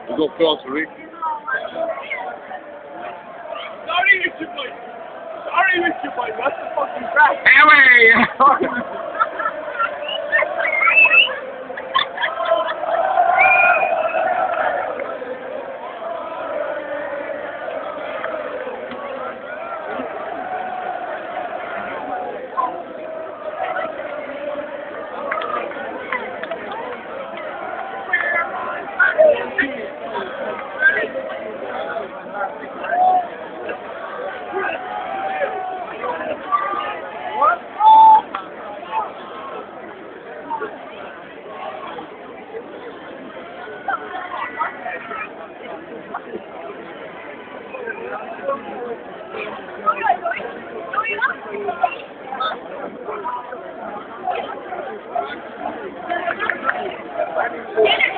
You go closer, Rick. Sorry, Mr. Boy. Sorry, Mr. Boy. What's the fucking crap? Anyway! Yeah.